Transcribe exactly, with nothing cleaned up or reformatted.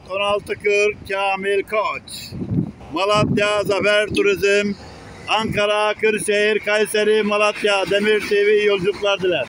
on altı kırk Kamil Koç. Malatya Zafer Turizm, Ankara, Kırşehir, Kayseri, Malatya, Demir T V yolculuklar diler.